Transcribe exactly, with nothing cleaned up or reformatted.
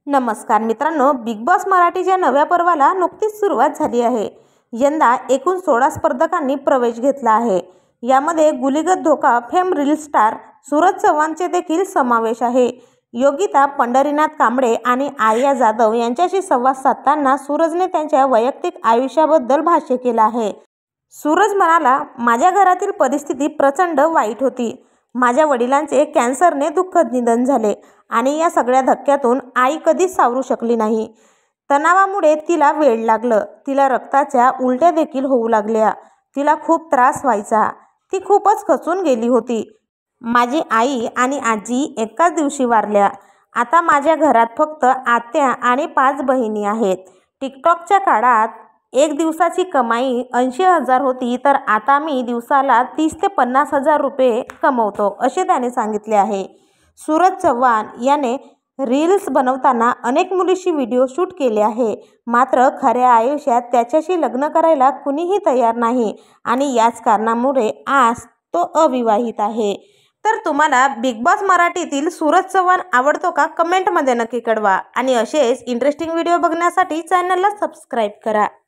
नमस्कार मित्रांनो, big boss मराठीच्या नव्या पर्वाला नुकतीच सुरुवात झाली आहे। यंदा एकूण सोळा स्पर्धकांनी प्रवेश घेतला आहे। यामध्ये गुलीगत धोका फेम रील स्टार सूरज चव्हाणचे देखील समावेश आहे। योगिता पंढरीनाथ कांबळे आणि आर्या जाधव यांच्याशी संवाद साधताना सूरजने त्यांच्या वैयक्तिक आयुष्याबद्दल भाष्य केलं आहे। सूरज म्हणाला, माझ्या घरातील परिस्थिती प्रचंड वाईट होती। माझ्या वडिलांचे कॅन्सरने दुःखद निधन झाले आणि या सगळ्या धक्क्यातून आई कधीच सावरू शकली नाही। तणावामुळे तिला वेड लागलं, तिला रक्ताच्या उलट्या देखील होऊ लागल्या, तिला खूप त्रास व्हायचा, ती खूपच खचून गेली होती। माझी आई आणि आजी एकाच दिवशी वारल्या। आता माझ्या घरात फक्त आत्या आणि पाच बहिणी आहेत। टिकटॉकच्या काळात एक दिवसाची कमाई ऐंशी हजार होती, तर आता मी दिवसाला तीस ते पन्नास हजार रुपये कमवतो, असे त्याने सांगितले आहे। सूरज चव्हाण याने रील्स बनवताना अनेक मुलींशी व्हिडिओ शूट केले आहे, मात्र खऱ्या आयुष्यात त्याच्याशी लग्न करायला कुणीही तयार नाही आणि याच कारणामुळे आज तो अविवाहित आहे। तर तुम्हाला बिग बॉस मराठीतील सूरज चव्हाण आवडतो का? कमेंटमध्ये नक्की कळवा आणि असेच इंटरेस्टिंग व्हिडिओ बघण्यासाठी चॅनलला सबस्क्राईब करा।